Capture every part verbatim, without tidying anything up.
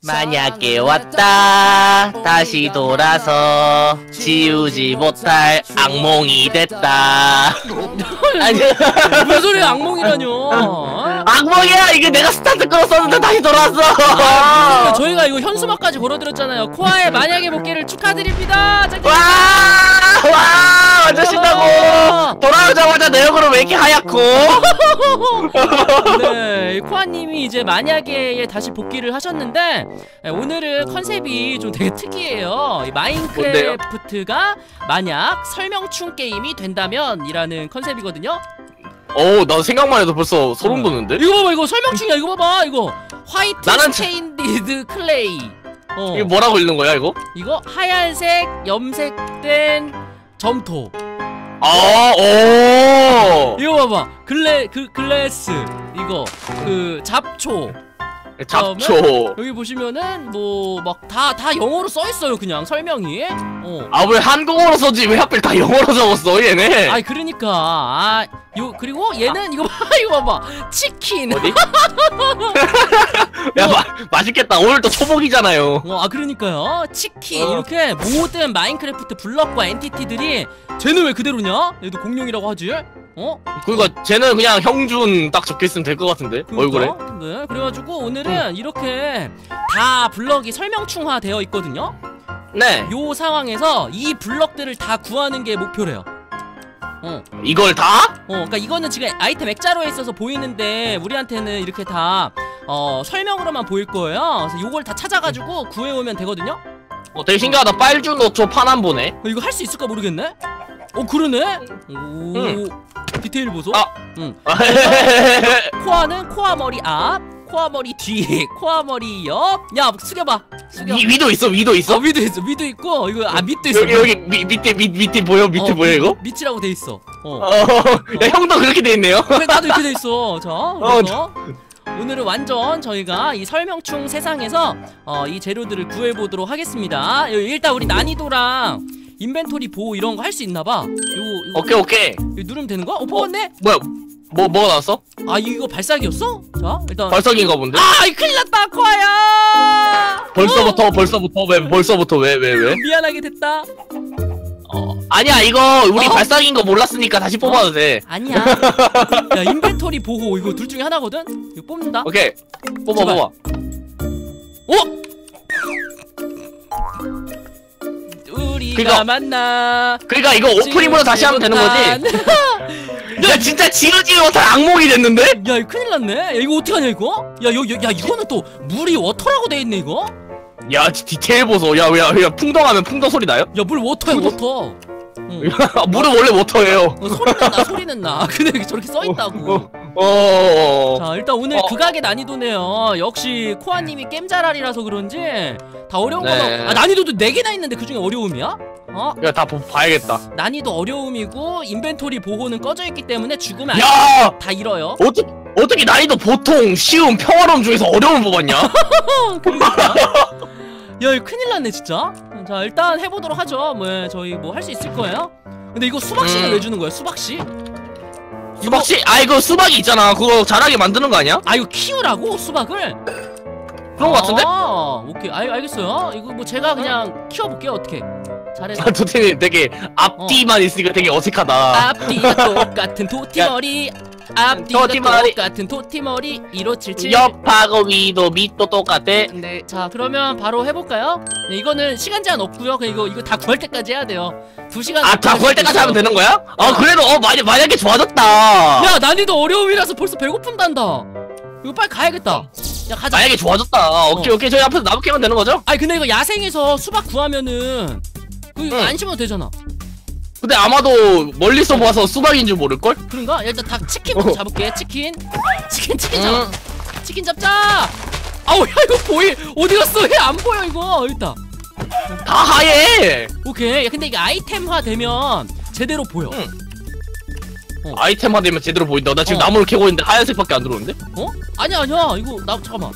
만약에 왔다 다시 돌아서 지우지 못할 악몽이 됐다. 아니 무슨 소리야 악몽이라뇨. 악몽이야. 이게 내가 스타트 걸었었는데 다시 돌아왔어. 아, 저희가 이거 현수막까지 걸어드렸잖아요. 코아의 만약에 복귀를 축하드립니다. 와, 와, 완전 신나고. 돌아오자마자 내 얼굴은 왜 이렇게 하얗고. 네, 코아님이 이제 만약에 다시 복귀를 하셨는데 오늘은 컨셉이 좀 되게 특이해요. 마인크래프트가 만약 설명충 게임이 된다면 이라는 컨셉이거든요. 오, 나 생각만 해도 벌써 소름 돋는데? 이거 봐봐, 이거 설명충이야. 이거 봐봐, 이거 화이트 나는 스테인디드 클레이. 어. 이게 뭐라고 읽는 거야 이거? 이거 하얀색 염색된 점토. 아, 오. 이거 봐봐, 글래 그 글래스. 이거 그 잡초. 잡초. 여기 보시면은 뭐 막 다 다 영어로 써 있어요. 그냥 설명이. 어. 아, 왜 한국어로 써지 왜 하필 다 영어로 적었어 얘네? 아이 그러니까 아 요 그리고 얘는 아. 이거 봐 이거 봐봐 치킨. 어디? 야, 마, 맛있겠다. 오늘 또 초복이잖아요. 어, 아 그러니까요. 치킨. 어. 이렇게 모든 마인크래프트 블럭과 엔티티들이 쟤는 왜 그대로냐? 얘도 공룡이라고 하지? 어? 그러니까 쟤는 그냥 형준 딱 적혀있으면 될 것 같은데. 그러니까? 얼굴에. 네, 그래가지고 오늘은 응. 이렇게 다 블럭이 설명충화 되어 있거든요. 네. 요 상황에서 이 블럭들을 다 구하는 게 목표래요. 어. 이걸 다? 어, 그러니까 이거는 지금 아이템 액자로에 있어서 보이는데 우리한테는 이렇게 다 어, 설명으로만 보일 거예요. 그래서 요걸 다 찾아가지고 구해오면 되거든요. 어, 되게 신기하다. 빨주 노초 파남 보네. 어, 이거 할 수 있을까 모르겠네. 어, 그러네. 오, 응. 디테일 보소. 아, 응. 코아는 코아 머리 앞, 코아 머리 뒤, 코아 머리 옆. 야, 숙여봐. 숙여. 위, 위도 있어, 위도 있어. 어, 위도 있어, 위도 있고 이거 아 밑도 있어. 여기 여기 미, 밑에 밑 밑에 보여, 밑에 어, 보여 밑, 이거? 밑이라고 돼 있어. 어. 어, 야, 형도 그렇게 돼 있네요. 그래, 나도 이렇게 돼 있어. 자, 그래서 어, 오늘은 완전 저희가 이 설명충 세상에서 어, 이 재료들을 구해보도록 하겠습니다. 일단 우리 난이도랑 인벤토리 보호 이런 거 할 수 있나봐. 요거, 요거 오케이 오케이. 이거 누르면 되는 거야? 어, 뽑았네? 어, 뭐야? 뭐 뭐가 나왔어? 아 이거 발사기였어? 자 일단 발사기인가 본데? 아 이거 큰일 났다 코아야. 벌써부터 어? 벌써부터 왜 벌써부터 왜 왜 왜, 왜? 미안하게 됐다. 어 아니야 이거 우리 어? 발사기인 거 몰랐으니까 다시 뽑아도 돼. 아니야. 야 인벤토리 보호 이거 둘 중에 하나거든? 이거 뽑는다. 오케이 뽑아 제발. 뽑아. 어? 우리가 그러니까, 만나. 그러니까 이거 오프닝부터 다시 하면 되는 거지? 야 진짜 지우지 못할 악몽이 됐는데? 야 이거 큰일 났네. 야 이거 어떡하냐 이거? 야, 여, 야, 야 이거는 또 물이 워터라고 돼 있네 이거? 야 디테일 보소. 야, 야, 야 풍덩하면 풍덩 소리 나요? 야 물 워터야 워터. 응. 물은 원래 워터예요. 어, 소리는 나 소리는 나. 근데 저렇게 써있다고. 어, 어, 어, 어. 자 일단 오늘 어. 극악의 난이도네요. 역시 코아님이 게임 잘하리라서 그런지 다 어려운 네. 거만. 아 난이도도 네 개나 있는데 그 중에 어려움이야? 어? 야 다 봐야겠다. 난이도 어려움이고 인벤토리 보호는 꺼져 있기 때문에 죽으면 야! 다 잃어요. 어떻게 어떻게 난이도 보통 쉬움 평화로움 중에서 어려움 뽑았냐? 그러니까. 야 이거 큰일 났네 진짜. 자 일단 해보도록 하죠. 뭐 저희 뭐 할 수 있을 거예요. 근데 이거 수박씨는 음. 왜 주는 거야 수박씨? 수박씨? 아 이거 수박이 있잖아. 그거 자라게 만드는 거 아니야? 아 이거 키우라고 수박을? 그런 거 같은데? 아 오케이 알, 알겠어요. 이거 뭐 제가 그냥 키워볼게요. 어떻게 잘해서. 아, 도대체 되게 앞뒤만 있으니까 되게 어색하다. 앞뒤가 똑같은 도티머리. 앞뒤가 도티머리. 똑같은 도티머리. 일오칠칠. 옆하고 위도 밑도 똑같아. 네, 자 그러면 바로 해볼까요? 네, 이거는 시간 제한 없고요. 그냥 이거 이거 다 구할 때까지 해야 돼요. 두 시간. 아, 다 구할 때까지 하면 되는 거야? 아, 그래도 어 만약 만약에 좋아졌다. 야 난이도 어려움이라서 벌써 배고픈단다. 이거 빨리 가야겠다. 야 가자. 만약에 좋아졌다. 오케이 어. 오케이 저희 앞에서 나무 캐면 되는 거죠? 아니 근데 이거 야생에서 수박 구하면은 이거 응. 안 심어도 되잖아. 근데 아마도 멀리서 봐서 수박인 줄 모를걸? 그런가? 야, 일단 닭 치킨부터 어. 잡을게. 치킨. 치킨 치킨 잡아. 응. 치킨 잡자. 아우 야 이거 보이 어디 갔어? 왜 안 보여 이거? 여기 있다. 다 하얘. 오케이. 야, 근데 이게 아이템화 되면 제대로 보여. 응. 어. 아이템화 되면 제대로 보인다. 나 지금 어. 나무를 캐고 있는데 하얀색밖에 안 들어오는데? 어? 아니야 아니야. 이거 나 잠깐만.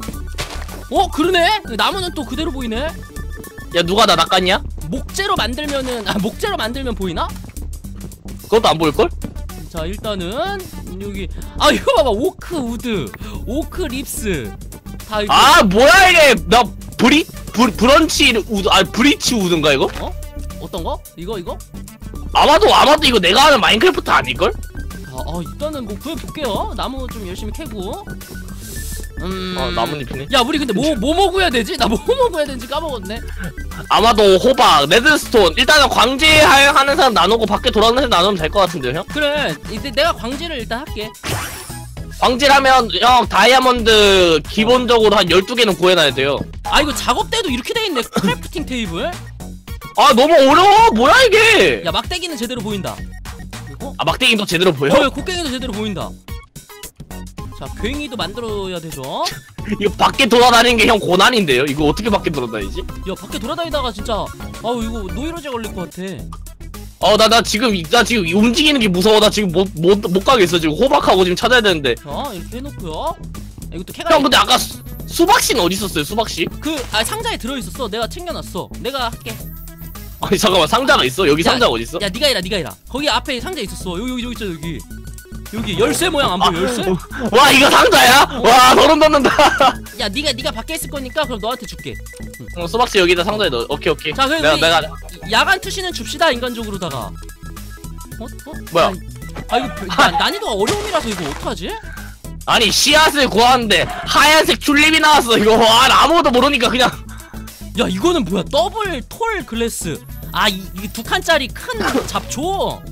어 그러네. 나무는 또 그대로 보이네. 야 누가 나 낚았냐? 목재로 만들면은 아 목재로 만들면 보이나? 그것도 안 보일걸? 자 일단은 여기 아 이거 봐봐 오크 우드 오크 립스 다 이거. 아 뭐야 이게 나 브리 브, 브런치 우드 아 브리치 우드인가 이거? 어? 어떤 거? 이거 이거? 아마도 아마도 이거 내가 하는 마인크래프트 아닐걸? 아, 아 일단은 뭐 구해볼게요. 나무 좀 열심히 캐고. 음. 어 나뭇잎이네. 야 우리 근데 뭐 뭐 먹어야 되지? 나 뭐 먹어야 되는지 까먹었네. 아마도 호박, 레드스톤 일단은 광질하는 사람 나누고 밖에 돌아다니는 사람 나누면 될 것 같은데요 형? 그래 이제 내가 광질을 일단 할게. 광질하면 형 다이아몬드 기본적으로 한 열두 개는 구해놔야 돼요. 아 이거 작업대도 이렇게 돼있네. 크래프팅 테이블. 아 너무 어려워. 뭐야 이게. 야 막대기는 제대로 보인다. 그리고 아 막대기도 제대로 보여? 어 곡괭이도 제대로 보인다. 자 괭이도 만들어야 되죠. 이거 밖에 돌아다니는 게 형 고난인데요? 이거 어떻게 밖에 돌아다니지? 야 밖에 돌아다니다가 진짜 아우 이거 노이로제 걸릴 것 같아. 어 나 나 지금 나 지금 움직이는 게 무서워. 나 지금 못 못 못 가겠어. 지금 호박하고 지금 찾아야 되는데. 자 이렇게 해놓고요. 이것도 캐가. 형 근데 아까 수, 수박씨는 어디 있었어요? 수박씨? 그아 상자에 들어있었어. 내가 챙겨놨어. 내가 할게. 아니 잠깐만 상자가 있어? 여기 야, 상자가 어디 있어? 야 니가 해라 니가 해라. 거기 앞에 상자 있었어. 여기 여기 여기 있잖아 여기. 여기 열쇠 모양 안 보여? 열쇠? 와 이거 상자야? 와 소름 돋는다. 야 니가 니가 밖에 있을 거니까 그럼 너한테 줄게. 어, 수박씨 여기다 상자에 넣어. 오케이 오케이. 자 그럼 내가 우리 내가 야간 투시는 줍시다 인간적으로다가. 어? 어? 뭐야? 아, 아 이거 별- 나, 난이도가 어려움이라서 이거 어떡하지? 아니 씨앗을 구하는데 하얀색 튤립이 나왔어. 이거 와 아무것도 모르니까 그냥. 야 이거는 뭐야? 더블 톨 글래스. 아 이 두 칸짜리 큰 잡초.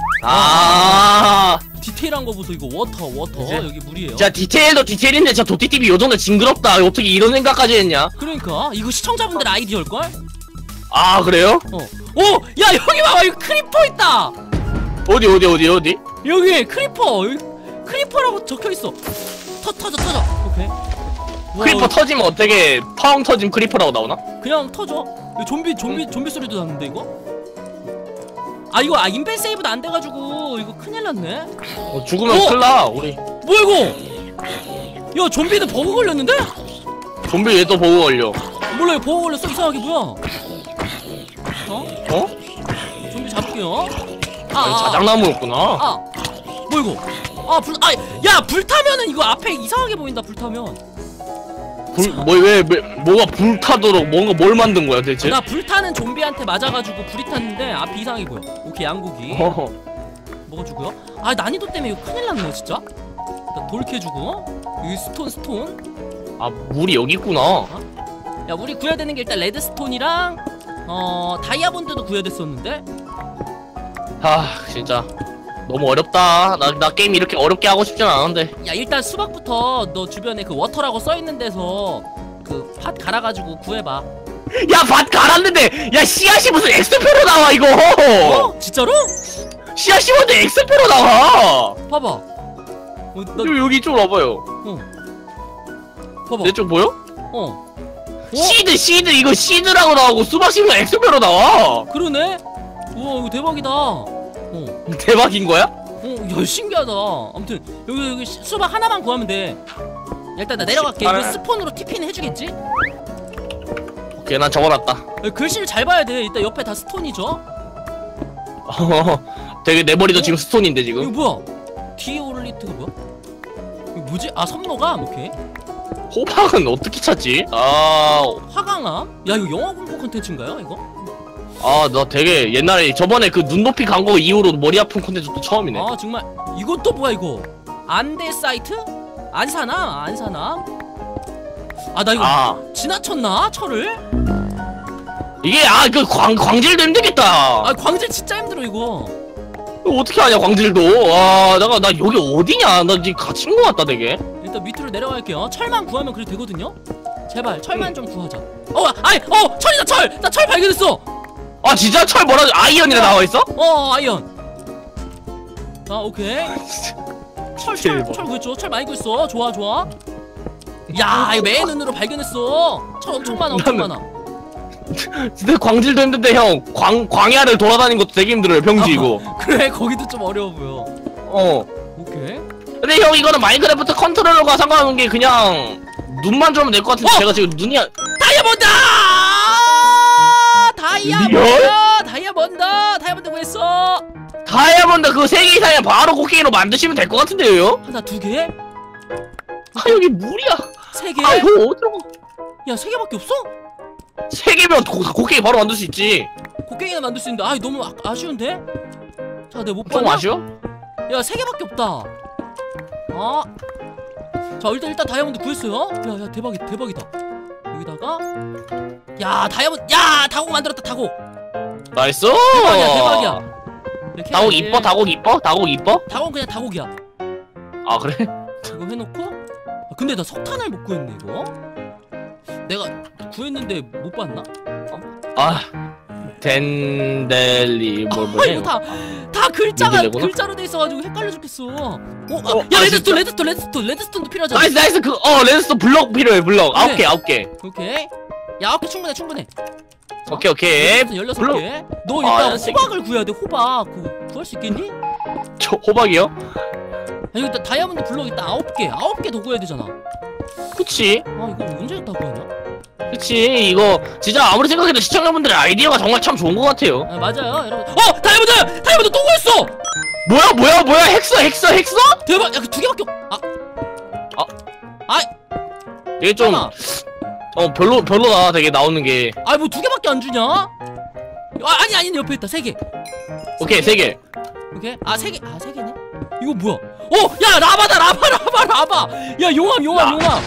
아. 디테일한 거 보소. 이거 워터 워터. 이제? 여기 물이에요. 자 디테일도 디테일인데 저 도티티비 요정도 징그럽다. 어떻게 이런 생각까지 했냐? 그러니까 이거 시청자분들 아이디어일걸? 아 그래요? 어. 오! 야 여기 봐봐 여기 크리퍼 있다! 어디 어디 어디 어디? 여기 크리퍼! 여기 크리퍼라고 적혀있어. 터 터져 터져. 오케이. 우와, 크리퍼 터지면 어떻게 펑 터짐 크리퍼라고 나오나? 그냥 터져. 이거 좀비 좀비 좀비 소리도 나는데 이거? 아 이거 아 인벤 세이브도 안 돼가지고 이거 큰일 났네. 어, 죽으면 어? 큰일 나 우리. 뭐야 이거? 야 좀비는 버그 걸렸는데? 좀비 얘 또 보고 걸려. 몰라 이거 버그 걸렸어. 이상하게 뭐야? 어? 어? 좀비 잡을게요. 아, 아니 아, 자작나무였구나. 아 뭐 이거? 아 불 아 야 불타면은 이거 앞에 이상하게 보인다. 불타면. 불뭐왜 왜, 뭐가 불타도록 뭔가 뭘 만든 거야 대체? 나 불타는 좀비한테 맞아가지고 불이 탔는데 앞이 이상하게 보여. 오케이 양고기 어허. 먹어주고요. 아 난이도 때문에 이거 큰일 났네 진짜. 나 돌 캐주고 여기 스톤 스톤. 아 물이 여기 있구나. 야 우리 구해야 되는 게 일단 레드스톤이랑 어 다이아몬드도 구해야 됐었는데. 아 진짜 너무 어렵다. 나, 나 게임 이렇게 어렵게 하고 싶진 않은데. 야 일단 수박부터 너 주변에 그 워터라고 써있는 데서 그 팥 갈아가지고 구해봐. 야 밭 갈았는데 야 씨앗이 무슨 엑스표로 나와 이거. 어? 진짜로? 씨앗 심었는데 엑스표로 나와. 봐봐. 어, 나, 여기 여기 좀 와봐요. 어. 봐봐. 내 쪽 보여? 어. 어? 시드 시드 이거 시드라고 나오고 수박 심으면 엑스표로 나와. 그러네? 우와 이거 대박이다. 어. 대박인 거야? 어, 야 신기하다. 아무튼 여기 여기 시- 수박 하나만 구하면 돼. 야, 일단 나 내려갈게. 이거 아. 스폰으로 티피는 해주겠지? 오케이 난 적어놨다. 야, 글씨를 잘 봐야 돼. 일단 옆에 다 스톤이죠. 되게 내 머리도 어? 지금 스톤인데 이거 지금. 뭐야? 디올리트가 뭐야? 이거 뭐지? 아 섬노감. 오케이. 호박은 어떻게 찾지? 아, 화강암? 야 이거 영화 공포 콘텐츠인가요 이거? 아, 나 되게 옛날에 저번에 그 눈높이 간 거 이후로 머리 아픈 콘텐츠도 처음이네. 아 정말 이건 또 뭐야 이거? 안대 사이트? 안 사나? 안 사나? 아 나 이거 아, 지나쳤나? 철을? 이게 아, 그 광 광질도 힘들겠다. 아 광질 진짜 힘들어 이거. 이거 어떻게 하냐 광질도. 와, 내가 나 여기 어디냐? 나 지금 갇힌 거 같다 되게. 일단 밑으로 내려갈게요. 철만 구하면 그래도 되거든요? 제발 철만 좀 구하자. 어! 아이! 어! 철이다 철! 나 철 발견했어! 아, 진짜 철 뭐라 아이언이라 나와 있어? 어 아이언. 아 오케이. 철 철 대박. 철 구했죠? 철 많이 구했어. 좋아 좋아. 야 이거 맨 눈으로 발견했어. 철 엄청 많아 엄청 나는- 많아. 근데 광질도 힘든데 형, 광 광야를 돌아다니는 것도 되게 힘들어요 병지 이거. 그래 거기도 좀 어려워 보여. 어. 오케이. 근데 형 이거는 마인크래프트 컨트롤러가 상관없는 게 그냥 눈만 좋으면 될 것 같은데 어! 제가 지금 눈이 안- 다이아몬드! 다이아몬드! 리얼? 다이아몬드! 다이아몬드 구했어. 다이아몬드 그 세 개 이상이면 바로 곡괭이로 만드시면 될 것 같은데요? 하나 두 개? 아 여기 물이야. 세 개? 아 이거 어쩌고? 야, 세 개밖에 없어? 세 개면 곡괭이 바로 만들 수 있지. 곡괭이나 만들 수 있는데 아 너무 아, 아쉬운데? 자, 내가 못 좀 봤나? 아쉬워? 야, 세 개밖에 없다. 아, 자 일단 일단 다이아몬드 구했어요. 야, 야 대박이다 대박이다. 여기다가 야 다이아몬드 야 다곡 만들었다 다곡. 나이스. 대박이야 대박이야. 이렇게 다곡 해야지. 이뻐? 다곡 이뻐? 다곡 이뻐? 다곡 그냥 다곡이야. 아 그래? 이거 해놓고 아, 근데 나 석탄을 못 구했네 이거. 내가 구했는데 못 봤나? 아 덴델리 뭘 아 뭐래? 이거 다 다 글자가 민들레구나? 글자로 돼 있어가지고 헷갈려 죽겠어. 어, 아, 어, 야 아, 레드스톤 진짜? 레드스톤 레드스톤 레드스톤도 필요하잖아. 나이스 나이스 그 어 레드스톤 블럭 필요해 블럭 그래. 아홉 개 아홉 개. 오케이. 야 아홉 개 충분해 충분해. 오케이 오케이. 열여섯 블럭. 개. 너 아, 일단 열세 개. 호박을 구해야 돼. 호박 그 구할 수 있겠니? 저 호박이요? 아니 일단 다이아몬드 블럭 일단 아홉 개 아홉 개 더 구해야 되잖아. 그치 아 이거 언제 다 구하냐? 그치 이거 진짜 아무리 생각해도 시청자분들의 아이디어가 정말 참 좋은 것 같아요. 아 맞아요 여러분. 어 다이아몬드 다이아몬드 또 구했어. 뭐야 뭐야 뭐야 헥서 헥서 헥서? 대박. 야 그 두 개밖에 없. 아 이게 좀 잠깐만. 어 별로 별로다 되게 나오는 게. 아니 뭐 두 개밖에 안 주냐? 아 아니 아니 옆에 있다 세 개. 오케이 세 개. 오케이 아 세 개 아 세 개네. 이거 뭐야? 어 야 라바다 라바 라바 라바. 야 용암 용암 야. 용암.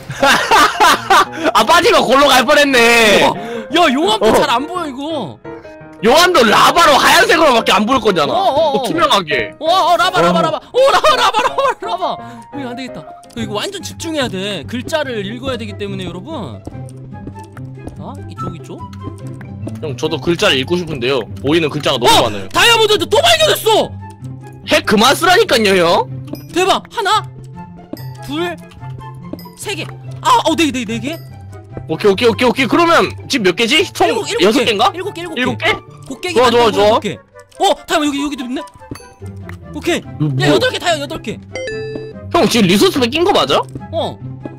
아 빠지고 골로 갈 뻔했네. 어, 야 용암도 어. 잘 안 보여 이거. 용암도 라바로 하얀색으로밖에 안 보일 거잖아. 어, 어, 어. 또 투명하게. 어, 어 라바 라바 어. 라바. 오 라바 라바 라바 라바. 이거 안 되겠다. 이거 완전 집중해야 돼. 글자를 읽어야 되기 때문에 여러분. 아 이쪽 이쪽. 형 저도 글자를 읽고 싶은데요. 보이는 글자가 너무 어 많아요. 다이아몬드 또 발견했어. 핵 그만 쓰라니까요 형. 대박. 하나 둘 세 개. 아어네개네네 개. 오케이 오케이 오케이 오케이 그러면 집 몇 개지? 총 일곱 일곱 여섯 개. 개인가? 일곱 개 일곱 개. 일곱 개? 곡괭이 좋아, 좋아, 만들고 좋아. 일곱 개. 어 다이아몬드 여기 여기도 있네. 오케이. 뭐, 야 여덟 개 다이아 여덟 개. 형 지금 리소스백 낀 거 맞아? 어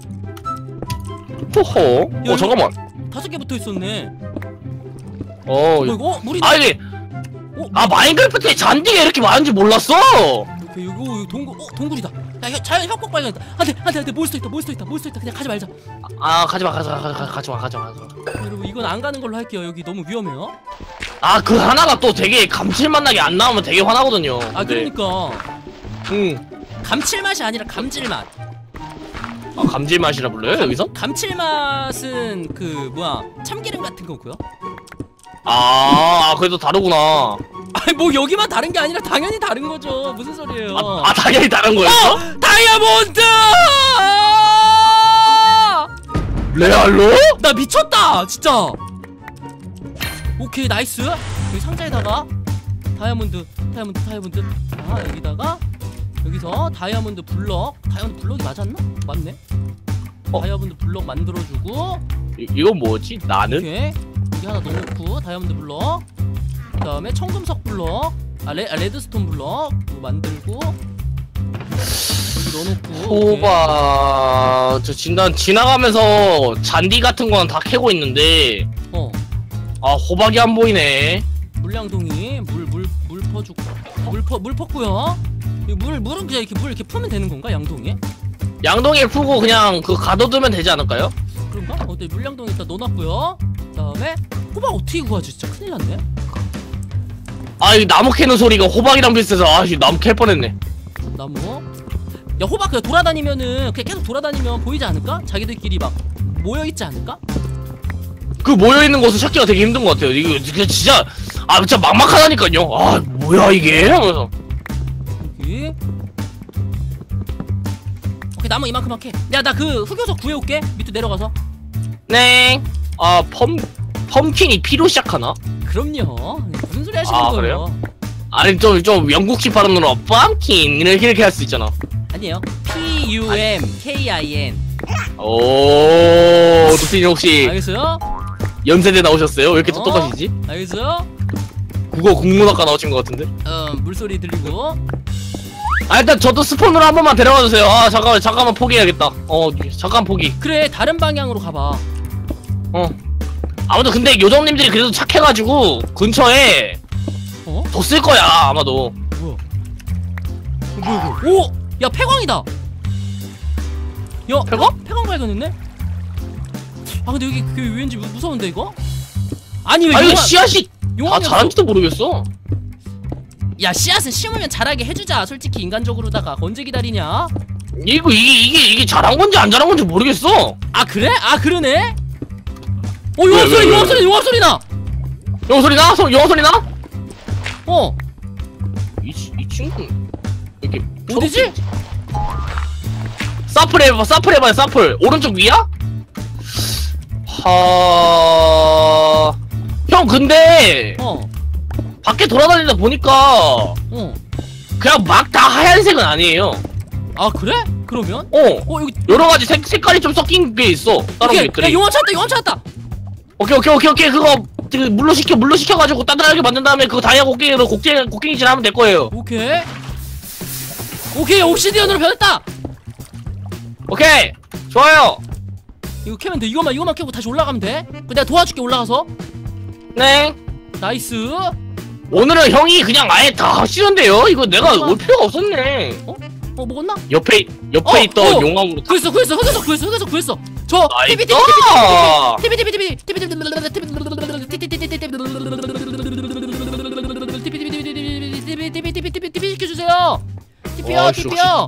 호호. 야, 어 잠깐만. 다섯 개 붙어 있었네. 어. 어 이거 어, 물이. 아 이게 어? 아 마인크래프트에 잔디가 이렇게 많은지 몰랐어. 오케이 이거 이거 동굴 어 동굴이다. 야 이거 자연 협곡 발견했다. 안돼 안돼 안돼 몬스터 있다 몬스터 있다 몬스터 있다. 그냥 가지 말자. 아 가지마 가지마 가지마 가지마 가지마 가지마. 여러분 이건 안 가는 걸로 할게요. 여기 너무 위험해요. 아 그 하나가 또 되게 감칠맛 나게 안 나오면 되게 화나거든요. 아 근데, 그러니까 응. 감칠맛이 아니라 감질맛. 아 감질맛이라 불러요 여기서? 감칠맛은 그 뭐야 참기름 같은 거고요. 아 그래도 다르구나. 아니 뭐 여기만 다른 게 아니라 당연히 다른 거죠. 무슨 소리예요? 아, 아 당연히 다른 거였어? 어! 다이아몬드! 레알로? 나 미쳤다 진짜. 오케이 나이스. 여기 상자에다가 다이아몬드 다이아몬드 다이아몬드. 아 여기다가 여기서 다이아몬드 블럭. 다이아몬드 블럭이 맞았나? 맞네. 어? 다이아몬드 블럭 만들어주고. 이, 이건 뭐지? 나는? 오케이 여기 하나 넣어놓고 다이아몬드 블럭. 그 다음에 청금석 블럭. 아, 레, 아 레드스톤 블럭 이거 만들고 여기 넣어놓고. 호바 저 진단 지나가면서 잔디 같은 거는 다 캐고 있는데 어 아 호박이 안 보이네. 물량동이 물 물 물 퍼주고 물퍼 물 퍼고요. 이 물 물은 그냥 이렇게 물 이렇게 풀면 되는 건가 양동이에? 양동이에 푸고 그냥 그 가둬두면 되지 않을까요? 그런가? 어, 네 물량동 일단 넣어놨고요. 그다음에 호박 어떻게 구하지? 진짜 큰일 났네. 아 이 나무 캐는 소리가 호박이랑 비슷해서 아 씨, 나무 캘 뻔했네. 나무. 야 호박 그냥 돌아다니면은 그냥 계속 돌아다니면 보이지 않을까? 자기들끼리 막 모여 있지 않을까? 그 모여있는 곳을 찾기가 되게 힘든 것 같아요. 이거 이거 진짜 아 진짜 막막하다니까요. 아 뭐야 이게 하면서. 여기. 오케이 나무 이만큼 할게. 야 나 그 흑요석 구해올게. 밑으로 내려가서. 네. 아 펌 펌킨이 피로 시작하나? 그럼요. 무슨 소리 하시는 아, 거예요? 그래요? 아니 좀 좀 영국식 발음으로 펌킨 이렇게 이렇게 할 수 있잖아. 아니에요. P U M K I N. 오 도티님 혹시 알겠어요? 연세대 나오셨어요? 왜 이렇게 어? 똑똑하시지? 알겠어요? 국어 국문학과 나오신 것 같은데? 어 물소리 들리고. 아 일단 저도 스폰으로 한 번만 데려가 주세요. 아 잠깐만 잠깐만 포기해야겠다. 어 잠깐 포기. 그래 다른 방향으로 가봐. 어. 아무튼 근데 요정님들이 그래도 착해가지고 근처에 어? 더 쓸 거야 아마도. 뭐야? 어, 뭐야 이거? 오! 야 폐광이다. 야 폐광? 폐광 발견했네? 아 근데 여기 그 왠지 무- 무서운데 이거? 아니 왜 아니 용암 씨앗이 다 용암이 자란지도 모르겠어. 야 씨앗은 심으면 자라게 해주자. 솔직히 인간적으로다가 언제 기다리냐? 이거 이게 이게 이게 자란 건지 안 자란 건지 모르겠어. 아 그래? 아 그러네? 어 왜, 용암 소리 왜, 용암 왜? 소리 용암 소리 나! 영어 소리 나? 소, 영어 소리 나? 어 이, 이 친구 이렇게 어디지? 사플 해봐 사플 해봐요 사플. 오른쪽 위야? 하... 형 근데 어 밖에 돌아다니다 보니까 어. 그냥 막 다 하얀색은 아니에요. 아 그래? 그러면? 어 어 여기 여러가지 색, 색깔이 좀 섞인 게 있어 다른 오케이 야 것들이. 용암 찾았다 용암 찾았다. 오케이 오케이 오케이 오케이 그거 그 물로 식혀 물로 식혀가지고 단단하게 만든 다음에 그거 다이아 곡괭이로 곡괭이 곡괭이질 하면 될 거예요. 오케이 오케이 옵시디언으로 변했다. 오케이 좋아요. 이거 캐면 돼. 이거만 이거만 캐고 다시 올라가면 돼. 그 내가 도와줄게 올라가서. 네 나이스. 오늘은 형이 그냥 아예 다 하시는데요. 이거 내가 잠깐만. 올 필요가 없었네. 어 먹었나? 옆에 옆에 어, 있던 어. 용암으로 다. 구했어 구했어 흑에서 구했어 흑에서 구했어. 저 티비 티비 나이스. 티비 티비 티비 티비 티비 티비 티비 티비 시켜주세요. 티비요 아이씨, 티비요.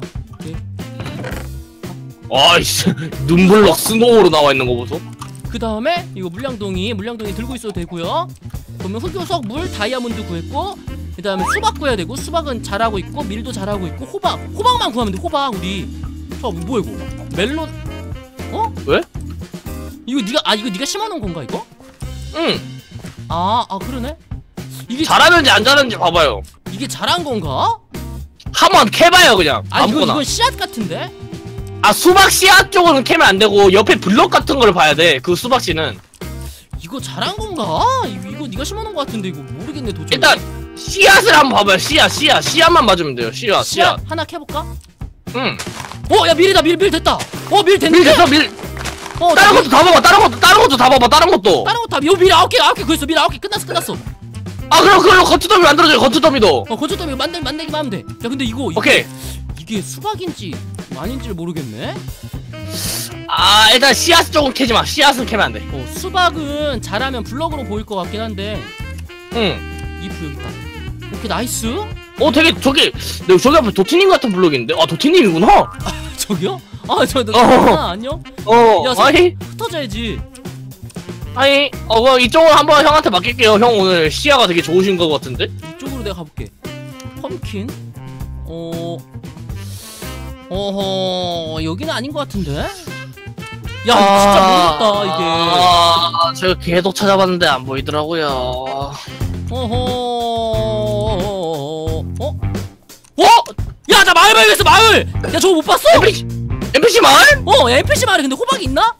아이씨 눈블럭 스노우로 나와 있는 거 보소. 그 다음에 이거 물량동이 물량동이 들고 있어도 되고요. 그러면 흑요석 물 다이아몬드 구했고 그 다음에 수박 구해야 되고 수박은 잘하고 있고 밀도 잘하고 있고 호박 호박만 구하면 돼. 호박 우리 저 뭐야 이거 멜론 어? 왜? 이거 네가 아 이거 네가 심어놓은 건가 이거? 응. 아, 아 그러네. 이게 잘하는지 안 잘하는지 봐봐요. 이게 잘한 건가? 한번 캐봐요 그냥. 아 이거 아무거나. 이건 씨앗 같은데? 아 수박 씨앗 쪽은 캐면 안 되고 옆에 블럭 같은 걸 봐야 돼. 그 수박 씨는 이거 잘한 건가? 이거, 이거 네가 심어놓은 거 같은데 이거 모르겠네 도저히. 일단 씨앗을 한번 봐봐요. 씨앗 씨앗 씨앗만 맞으면 돼요. 씨앗 씨앗. 하나 캐볼까? 응. 어, 야 밀이다 밀 밀 됐다. 어, 밀 됐네. 밀 됐어 밀. 어, 나 다른 밀- 것도 다 봐봐. 다른 것도 다른 것도 다 봐봐. 다른 것도. 다른 거다 요 밀 아홉 개 아홉 개 구했어. 밀 아홉 개 끝났어 끝났어. 아 그럼 그걸로 거투더미 만들어줘요. 거투더미도. 어, 건조더미 만들 만들기만 하면 돼. 야 근데 이거 이게, 오케이. 이게 수박인지 아닌지를 모르겠네. 아 일단 씨앗 쪽은 캐지 마. 씨앗은 캐면 안 돼. 어, 수박은 잘하면 블럭으로 보일 것 같긴 한데. 응. 이프 여기 있다. 오케이 나이스. 어 되게 저기 네, 저기 앞에 도티님 같은 블록인데. 아 도티님이구나. 저기요? 아, 저, 너, 어. 아, 안녕? 어. 야, 서- 아이 흩어져야지. 아이. 어 그럼 이쪽은 한번 형한테 맡길게요. 형 오늘 시야가 되게 좋으신 것 같은데. 이쪽으로 내가 가볼게. 펌킨? 어, 어허, 여기는 아닌 것 같은데? 야, 진짜 모르겠다, 이게. 아 제가 계속 찾아봤는데 안 보이더라고요. 어허, 어? 어? 야, 나 마을 발견했어, 마을! 야, 저거 못 봤어? 엠피씨 엠피씨 마을? 어, 야, 엔피씨 마을에 근데 호박이 있나?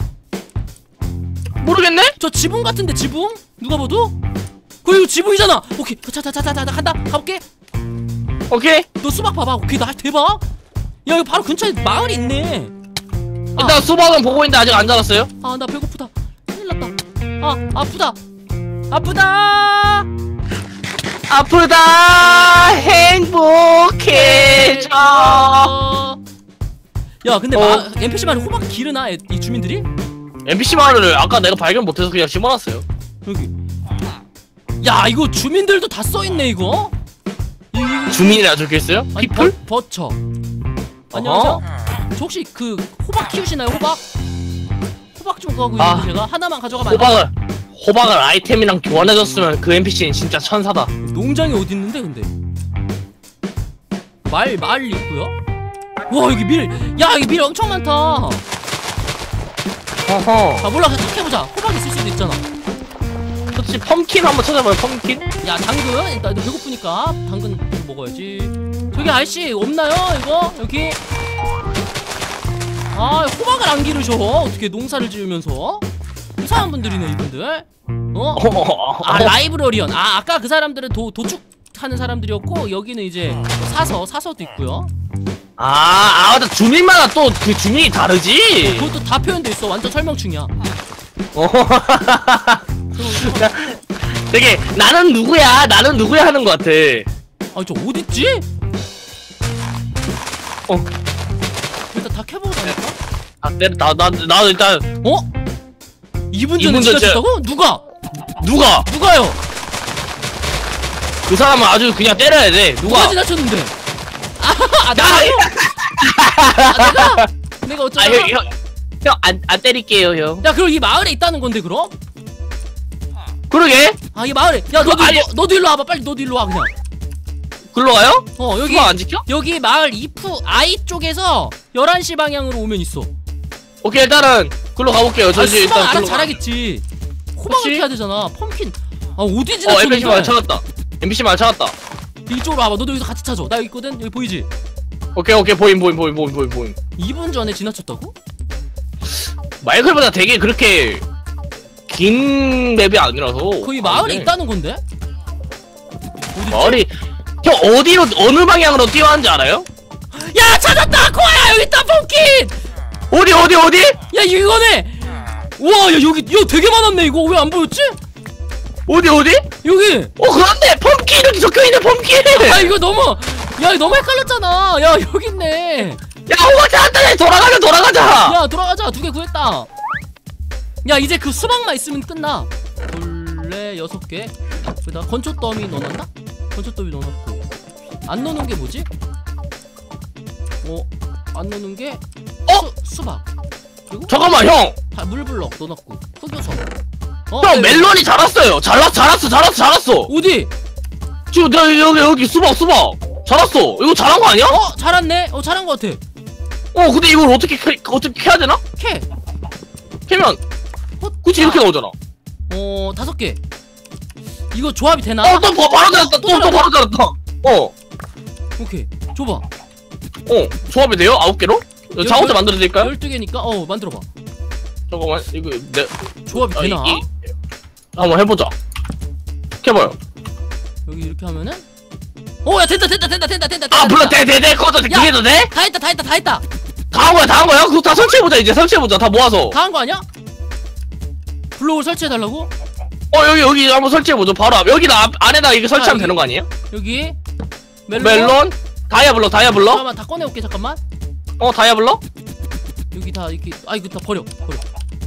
모르겠네. 저 지붕 같은데, 지붕? 누가 봐도? 그거 이거 지붕이잖아! 오케이, 자자자자자, 간다, 가볼게. 오케이. 너 수박 봐봐. 오케이 나 대박. 야 여기 바로 근처에 마을이 있네. 일단 수박은 보고 있는데 아직 안 자랐어요. 아 나 배고프다. 큰일 났다. 아 아프다. 아프다. 아프다 행복해져. 어... 야 근데 어. 마 엔피씨 마을에 호박 기르나 애- 이 주민들이? 엠피씨 마을을 아까 내가 발견 못해서 그냥 심어놨어요. 여기. 야 이거 주민들도 다 써있네 이거. 이, 이, 주민이라 적혀있어요? 아니 피플? 버, 버처. 안녕하세요. 저 혹시 그 호박 키우시나요 호박? 호박 좀 구하고 아. 있는데 제가 하나만 가져가면 안 돼요? 호박을 호박을 아이템이랑 교환해줬으면 그 엠피씨는 진짜 천사다. 농장이 어디 있는데 근데? 말 말 있고요. 와 여기 밀, 야 여기 밀 엄청 많다. 어허. 아 몰라 그냥 탁 해보자. 호박 있을 수도 있잖아. 그렇지 펌킨 한번 찾아봐요. 펌킨. 야 당근 일단 배고프니까 당근 좀 먹어야지. 저기 아저씨 없나요 이거 여기? 아 호박을 안 기르셔. 어떻게 농사를 지으면서 이상한 분들이네 이분들. 어? 어. 아 라이브러리언. 아 아까 그 사람들은 도 도축하는 사람들이었고 여기는 이제 사서 사서도 있고요. 아, 아, 맞다. 주민마다 또 그 주민이 다르지? 그것도 다 표현돼 있어. 완전 설명충이야. 어. 되게, 나는 누구야, 나는 누구야 하는 것 같아. 아, 저 어딨지? 어. 일단 다 캐보고 다닐까? 아, 때렸다. 나, 나, 나 일단 어? 이 분 전에 이분 전에 지나쳤다고? 누가? 누가 누가요? 그 사람은 아주 그냥 때려야 돼. 누가 누가? 지나쳤는데? 아, 아 나. 내가? 아, 내가? 내가 아, 어쩌다가? 형, 형, 형, 안, 안 때릴게요, 형. 야 그럼 이 마을에 있다는 건데 그럼? 그러게? 아 이 마을에 야 너도 아니- 너, 너도 일로 와봐 빨리 너도 일로 와 그냥 글로 가요? 어 여기 그거 안 지켜? 여기 마을 이프 아이 쪽에서 열한 시 방향으로 오면 있어. 오케이, 일단은 글로 가볼게요. 아 저지 수박 일단 알아 글로 가. 잘하겠지. 호박을 혹시? 피해야 되잖아. 펌킨. 아 어디 어, 엠비씨 지나쳤는데? 말 찾았다. 엠비씨 말 찾았다. 이쪽으로 와봐. 너도 여기서 같이 찾아. 나 여기 있거든. 여기 보이지? 오케이, 오케이, 보임, 보임, 보임, 보임, 보임, 보임. 이 분 전에 지나쳤다고? 마이클보다 되게 그렇게 긴 맵이 아니라서. 거의 마을에 아니네. 있다는 건데? 어딨지? 마을이 형 어디로 어느 방향으로 뛰어왔는지 알아요? 야 찾았다! 코아야 여기 있다 펌킨! 어디 어디 어디? 야 이거네! 우와 야 여기 야 되게 많았네 이거 왜 안 보였지? 어디 어디? 여기! 어 그런데 펌킨 이렇게 적혀있네 펌킨. 아 이거 너무 야 이거 너무 헷갈렸잖아. 야 여기 있네. 야 호박 찾았다. 돌아가자 돌아가자. 야 돌아가자. 두 개 구했다. 야 이제 그 수박만 있으면 끝나. 벌레 여섯 개. 그다음 건초 더미 넣어놨나? 건초 더미 넣어놨고 안 넣는 게 뭐지? 어? 안 넣는 게 어? 수, 수박 그리고 잠깐만 형. 다 물블럭 넣어놨고 흑요석. 어? 형 네, 멜론이 자랐어요. 잘랐 자랐어 자랐어 자랐어. 어디? 지금 내가 여기 여기 수박 수박 자랐어. 이거 잘한 거 아니야? 어? 잘았네? 어 잘한 거 같아. 어 근데 이걸 어떻게 캐, 어떻게 캐야 되나? 캐! 캐면 헛! 그치 이렇게 나오잖아. 어 다섯 개. 이거 조합이 되나? 어또 뭐, 바로 자랐다. 또 또 또 바로 자랐다. 어. 오케이 줘봐. 어 조합이 돼요? 아홉 개로? 열- 작업대 열- 만들어 드릴까요? 열두 개니까 어 만들어봐. 잠깐만 이거 내 조합이 아, 되나? 이, 이, 한번 해보자. 해봐요. 여기 이렇게 하면은 오야 된다 된다 된다 된다 된다 아 된다, 물론 된다. 돼돼돼 그것도 돼 야! 그게 더 돼? 다 했다 다 했다 다 했다 다 한 거야 다 한 거야? 그거 다 설치해보자 이제 설치해보자 다 모아서. 다 한 거 아니야? 블록을 설치해달라고? 어 여기 여기 한번 설치해보죠 바로 앞 여기다 앞, 안에다 이게 설치하면 여기. 되는 거 아니에요? 여기 멜론, 멜론 다이아블럭 다이아블럭 잠깐만 다 꺼내올게 잠깐만. 어 다이아블럭 여기 다 이렇게 아 이거 다 버려 버려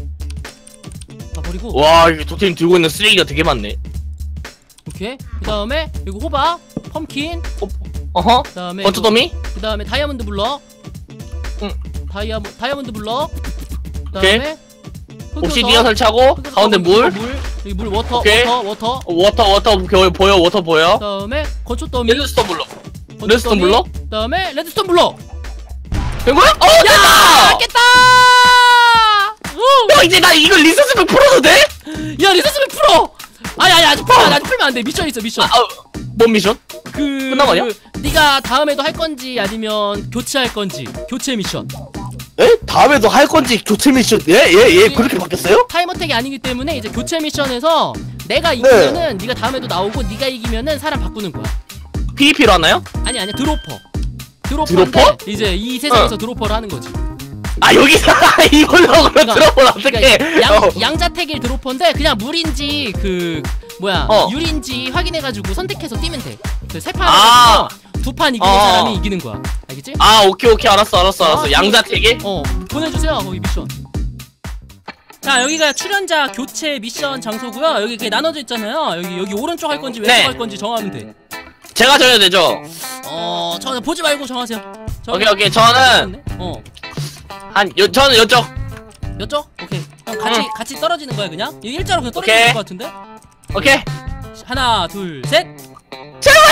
다 버리고 와 이게 도팀 들고 있는 쓰레기가 되게 많네. 오케이 그 다음에 이거 호박 펌킨 어허 그 다음에 번트더미 그 다음에 다이아몬드 블럭 응. 다이아몬 다이아몬드 블럭 그 오케이. 다음에 옥시디언 설치하고 가운데 물 물 여기 물 워터 오케이. 워터 워터 어, 워터 워터 보- 보여 워터 보여 그 다음에 건초 더미 레드스톤 블럭 레드스톤 블럭 그 다음에 레드스톤 블럭 된 거야? 어 됐다! 깼다! 형 이제 나 이거 리서스백 풀어도 돼? 야 리서스백 풀어! 아니 아니 아직 풀면 아직 풀면 안돼. 미션 있어 미션. 아, 어, 뭔 미션? 그 끝난 거 아니야? 그, 네가 다음에도 할 건지 아니면 교체할 건지 교체 미션. 에? 다음에도 할 건지 교체 미션 예? 예? 예? 그렇게 바뀌었어요? 타임어택이 아니기 때문에 이제 교체 미션에서 내가 네. 이기면은 네가 다음에도 나오고 네가 이기면은 사람 바꾸는 거야. 피비피로 하나요? 아니 아니 드로퍼. 드로퍼인데 드로퍼? 이제 이 세상에서 드로퍼를 하는 거지. 아 여기서 이걸로 그러면 그러니까- 들어보면 어떡해 그러니까 양, 어. 양자택일 드로퍼인데 그냥 물인지 그 뭐야 어. 유리인지 확인해가지고 선택해서 뛰면 돼. 그 세 판 아. 두 판 이기는 어. 사람이 이기는 거야. 알겠지? 아 오케이 오케이 알았어 알았어 알았어 아, 양자택일? 어 보내주세요 거기 미션. 자 여기가 출연자 교체 미션 장소고요. 여기 이렇게 나눠져 있잖아요. 여기 여기 오른쪽 할 건지 왼쪽 네. 할 건지 정하면 돼. 제가 정해야 되죠? 어 저 보지 말고 정하세요. 저- 오케이 오케이 저는 어 한 요, 저는 요쪽 몇쪽? 오케이. 그럼 같이 응. 같이 떨어지는 거야 그냥? 이 일자로 그냥 떨어지면 오케이. 될 것 같은데? 오케이 하나 둘 셋. 제발!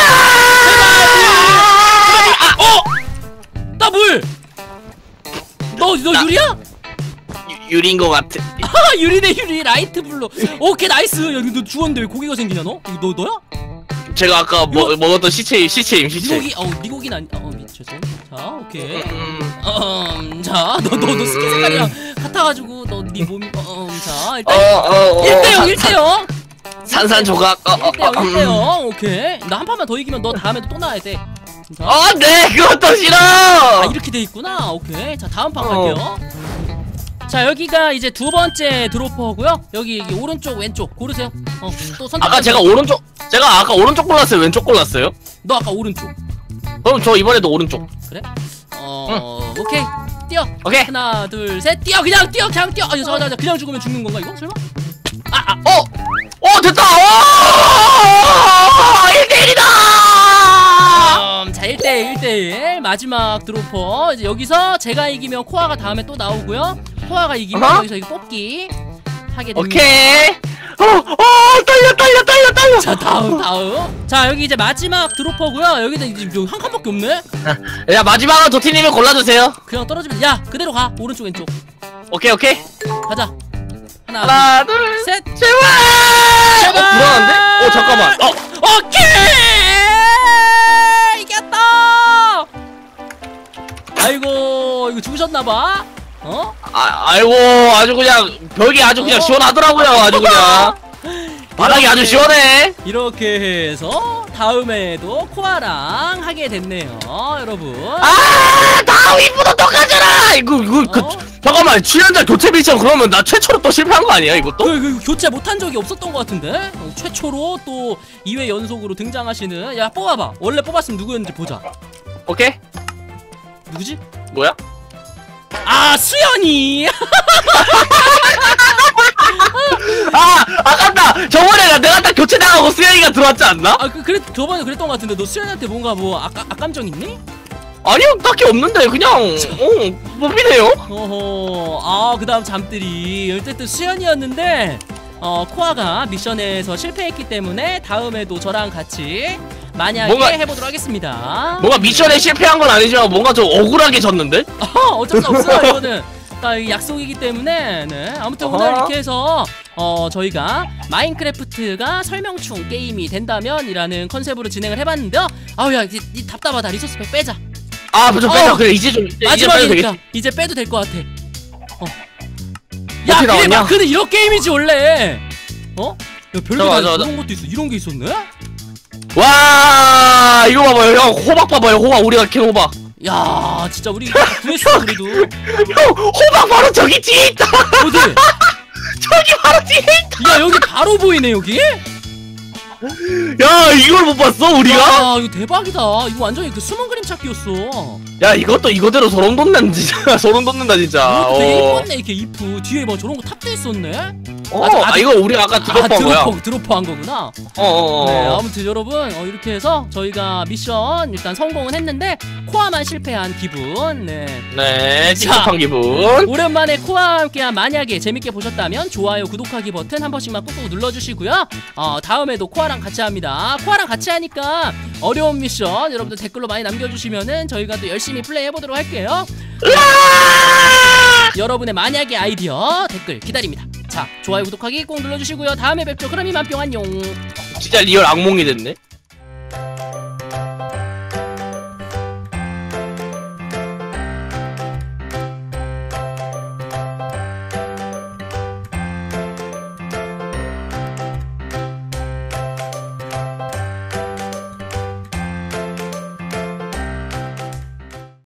아! 어! 나 물! 너, 너 나- 유리야? 유, 유리인 것 같아 아 유리네 유리 라이트 블루. 오케이 나이스. 야 너 죽었는데 왜 고기가 생기냐 너? 이거 너 너야? 제가 아까 먹, 먹었던 시체임 시체임 시체 니고기 어 니고기는 아니 어 미, 죄송. 자 오케이. 음, 음, 자, 너, 너, 너 스킨 색깔이랑 같아가지고, 너, 네 몸이, 어, 음, 자, 어, 일단, 어, 어, 일 대 영, 산- 일 대 영! 산산조각 어, 어, 일 대 영, 어, 일 대 음. 영, 오케이. 나 한 판만 더 이기면 너 다음에도 또 나와야 돼. 자, 어, 네, 그것도 싫어! 아, 이렇게 돼 있구나. 오케이. 자, 다음 판 어. 갈게요. 자, 여기가 이제 두 번째 드로퍼고요. 여기, 여기 오른쪽, 왼쪽 고르세요. 어, 또 선택. 아까 제가 오른쪽, 제가 아까 오른쪽 골랐어요? 왼쪽 골랐어요? 너 아까 오른쪽. 그럼 저 이번에도 오른쪽. 그래? 어, 오케이. 뛰어. 오케이. 하나 둘 셋 뛰어. 그냥 뛰어 그냥 뛰어. 아 잠깐 잠깐 그냥 죽으면 죽는 건가 이거 설마? 아, 아, 어! 어, 됐다! 오! 일 대일이다! 음, 자 일 대 일 일 대 일 마지막 드로퍼. 이제 여기서 제가 이기면 코아가 다음에 또 나오고요. 코아가 이기면 어허? 여기서 이거 뽑기 하게 됩니다. 오케이. 어, 어, 떨려, 떨려, 떨려, 떨려! 자 다음 다음. 자 여기 이제 마지막 드로퍼고요. 여기다 이제 여기 한 칸밖에 없네. 야, 마지막으로 도티님을 골라주세요. 그냥 떨어지면 야 그대로 가. 오른쪽 왼쪽. 오케이, 오케이. 가자. 하나, 하나, 둘, 셋. 제발! 제발! 어, 불안한데? 어, 잠깐만. 어, 오케이! 이겼다! 아이고 이거 죽으셨나봐. 어? 아, 아이고, 아주 그냥, 벽이 아주 그냥 어? 시원하더라고요, 아주 그냥. 바닥이 아주 시원해. 이렇게 해서 다음에도 코아랑 하게 됐네요 여러분. 아, 다 이쁘다 똑같잖아. 이거 이거 그 어? 잠깐만 출연자 교체 미션 그러면 나 최초로 또 실패한 거 아니야 이것도? 그, 그 교체 못한 적이 없었던 것 같은데 어, 최초로 또 이 회 연속으로 등장하시는. 야 뽑아봐. 원래 뽑았으면 누구였는지 보자. 오케이. 누구지? 뭐야? 아 수연이. 아, 아깝다. 저번에 나 내가 딱 교체 당하고 수영이가 들어왔지 않나? 아 그, 그래 저번에 그랬던 것 같은데 너 수연이한테 뭔가 뭐 아, 악감정 있니? 아니요, 딱히 없는데 그냥 어 뽑히네요. 어허. 아 그다음 잠들이 어쨌든 수연이었는데 어 코아가 미션에서 실패했기 때문에 다음에도 저랑 같이 만약에 뭔가- 해보도록 하겠습니다. 뭔가 미션에 실패한 건 아니지만 뭔가 좀 억울하게 졌는데? 어, 어쩔 수 없어요 이거는. 딱 이 약속이기 때문에. 네 아무튼 오늘 어허. 이렇게 해서 어 저희가 마인크래프트가 설명충 게임이 된다면 이라는 컨셉으로 진행을 해봤는데요. 아우 야 이, 이 답답하다. 리소스 팩 빼자. 아, 좀 빼자. 어. 그래 이제 좀 이제, 이제 빼도 마지막이니까 되겠지. 이제 빼도 될 것 같아. 어. 야 어떻게 그래 나왔냐? 마크는 이런 게임이지 원래. 어? 야 별거 잠깐만, 다 잠깐만. 이런 것도 있어. 이런 게 있었네? 와, 이거 봐봐요. 형 호박 봐봐요. 호박 우리가 캔 호박. 야 진짜 우리 구했어 그래도. 형 호박 바로 저기 뒤에 있다. 어디? 저기 바로 뒤에 있다. 야 여기 바로 보이네 여기? 야, 이걸 못 봤어 우리가? 야 이거 대박이다. 이거 완전히 그 숨은 그림 찾기였어. 야, 이것도 이거대로 소름 돋는다 진짜. 소름 돋는다 진짜. 이것도 되게 어. 이뻤네. 이렇게 이프 뒤에 뭐 저런 거 탑돼 있었네. 어, 아, 아, 이거 우리 아까 드롭한 아, 거야. 드로퍼 드로퍼 한 거구나. 어, 어, 네, 어. 아무튼 여러분 어, 이렇게 해서 저희가 미션 일단 성공은 했는데 코아만 실패한 기분. 네. 네, 자. 찝찝한 기분. 오랜만에 코아와 함께한 만약에 재밌게 보셨다면 좋아요, 구독하기 버튼 한 번씩만 꾹꾹 눌러주시고요. 어, 다음에도 코아랑 같이 합니다. 코아랑 같이 하니까 어려운 미션 여러분들 댓글로 많이 남겨주시면은 저희가 또 열심히 플레이 해보도록 할게요. 여러분의 만약에 아이디어 댓글 기다립니다. 자, 좋아요, 구독하기 꼭 눌러주시고요. 다음에 뵙죠. 그럼 이만 뿅 안녕. 진짜 리얼 악몽이 됐네.